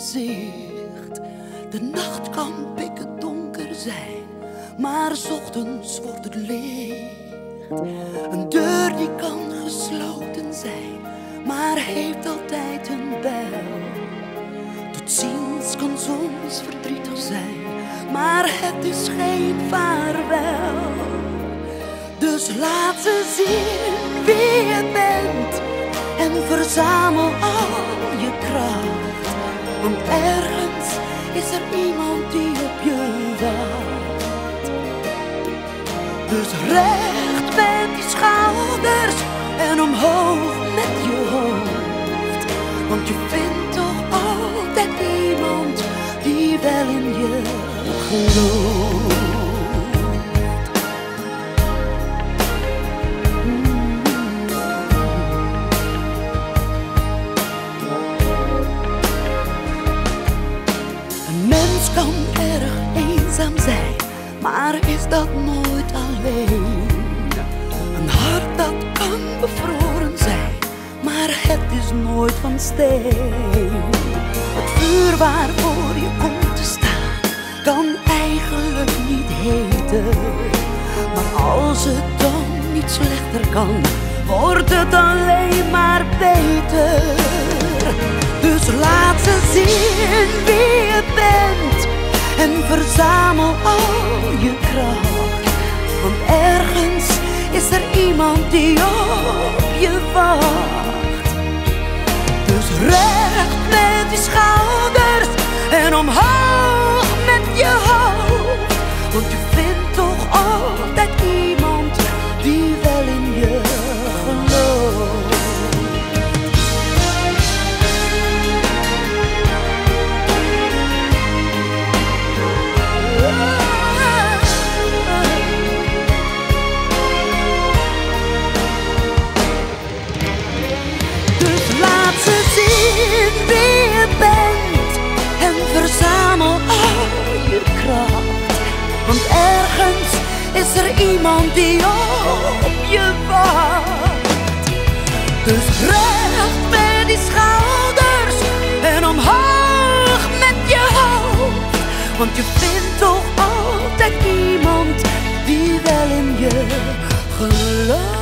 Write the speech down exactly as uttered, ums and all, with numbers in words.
gezicht. De nacht kan pikken donker zijn, maar 's ochtends wordt het licht. Een deur die kan gesloten zijn, maar heeft altijd een bel. Tot ziens kan soms verdrietig zijn, maar het is geen vaarwel. Dus laat ze zien wie je bent en verzamel al je kracht. Want ergens is er iemand die op je wacht. Dus recht met die schouders en omhoog met je hoofd. Want je vindt toch altijd iemand die wel in je gelooft. Kan erg eenzaam zijn, maar is dat nooit alleen. Een hart dat kan bevroren zijn, maar het is nooit van steen. Het vuur waarvoor je komt te staan, kan eigenlijk niet heten. Maar als het dan niet slechter kan, wordt het alleen maar beter. Dus laat ze zien wie je bent en verzamel al je kracht. Want ergens is er iemand die op je wacht. Dus recht met die schouders en omhoog met je hoofd. Want je vindt toch altijd iemand die wel in je gelooft. Verzamel al je kracht, want ergens is er iemand die op je wacht. Dus recht met die schouders en omhoog met je hoofd. Want je vindt toch altijd iemand die wel in je gelooft.